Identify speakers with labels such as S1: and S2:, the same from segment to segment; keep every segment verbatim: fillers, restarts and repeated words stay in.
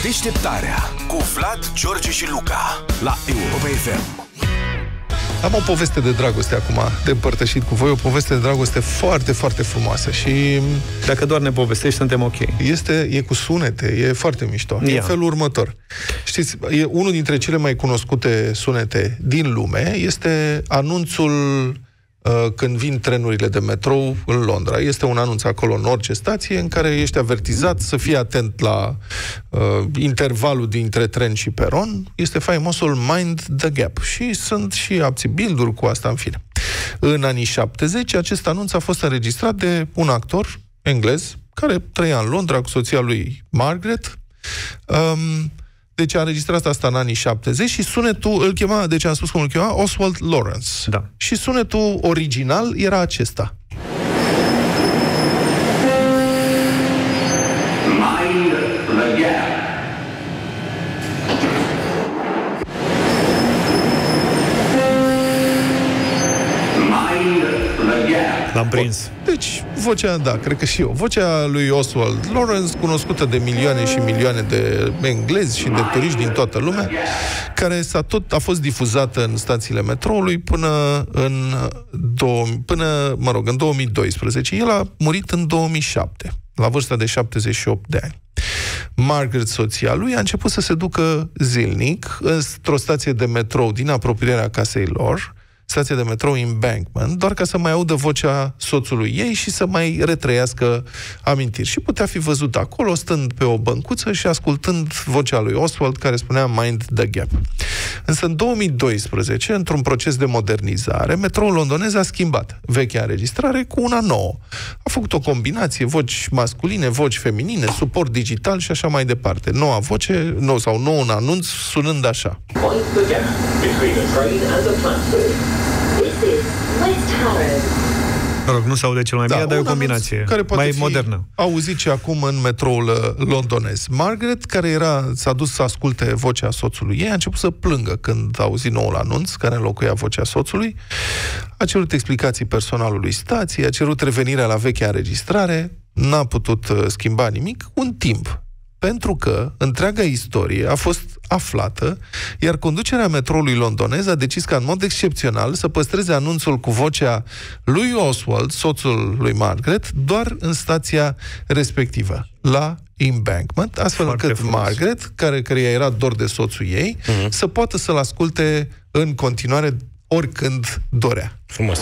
S1: Deșteptarea cu Vlad, George și Luca la Europa F M.
S2: Am o poveste de dragoste acum, de împărtășit cu voi, o poveste de dragoste foarte, foarte frumoasă și...
S3: Dacă doar ne povestești, suntem ok.
S2: Este, e cu sunete, e foarte mișto. Ia. E în felul următor. Știți, e unul dintre cele mai cunoscute sunete din lume, este anunțul uh, când vin trenurile de metrou în Londra. Este un anunț acolo în orice stație în care ești avertizat să fii atent la uh, intervalul dintre tren și peron. Este faimosul Mind the Gap. Și sunt și abțibilduri cu asta, în fine. În anii șaptezeci, acest anunț a fost înregistrat de un actor englez care trăia în Londra cu soția lui Margaret. Um, deci a înregistrat asta în anii șaptezeci și sunetul îl chema, deci am spus cum îl chema, Oswald Lawrence.
S3: Da.
S2: Și sunetul original era acesta.
S4: Mind the gap. Mind the gap.
S3: L-am prins.
S2: Deci, vocea, da, cred că și eu. Vocea lui Oswald Lawrence, cunoscută de milioane și milioane de englezi și de turiști din toată lumea, care s-a tot, a fost difuzată în stațiile metroului până în, două, până, mă rog, în două mii doisprezece. El a murit în două mii șapte, la vârsta de șaptezeci și opt de ani. Margaret, soția lui, a început să se ducă zilnic într-o stație de metrou din apropierea casei lor, stația de metrou Embankment, doar ca să mai audă vocea soțului ei și să mai retrăiască amintiri. Și putea fi văzut acolo, stând pe o băncuță și ascultând vocea lui Oswald, care spunea Mind the Gap. Însă în două mii doisprezece, într-un proces de modernizare, metroul londonez a schimbat vechea înregistrare cu una nouă. A făcut o combinație, voci masculine, voci feminine, suport digital și așa mai departe. Noua voce, nou sau nou un anunț, sunând așa.
S4: Mind the gap between the train and the platform.
S5: This is West Harrow.
S3: Mă rog, nu se aude cel mai
S2: Da,
S3: bine, dar e o
S2: un anunț
S3: combinație
S2: care poate
S3: mai
S2: fi
S3: modernă.
S2: auzit și acum în metroul uh, londonez. Margaret, care era, s-a dus să asculte vocea soțului ei, a început să plângă când a auzit noul anunț, care înlocuia vocea soțului. A cerut explicații personalului stației, a cerut revenirea la vechea înregistrare, n-a putut uh, schimba nimic, un timp. Pentru că întreaga istorie a fost aflată, iar conducerea metroului londonez a decis ca în mod excepțional să păstreze anunțul cu vocea lui Oswald, soțul lui Margaret, doar în stația respectivă, la Embankment, astfel
S3: Foarte
S2: încât
S3: frumos.
S2: Margaret, care, care era dor de soțul ei, uh-huh. să poată să-l asculte în continuare oricând dorea.
S6: Frumos.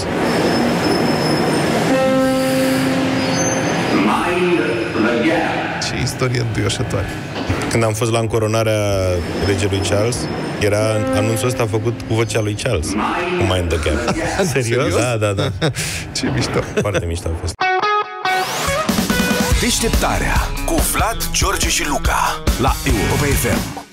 S4: Mind the gap.
S2: Ce istorie înduioșătoare.
S6: Când am fost la încoronarea regelui Charles, era anunțul ăsta făcut cu vocea lui Charles, cu Mind the Gap.
S2: Serios?
S6: Da, da, da.
S2: Ce mișto.
S6: Foarte mișto a fost.
S1: Deșteptarea cu Vlad, George și Luca la Europa F M.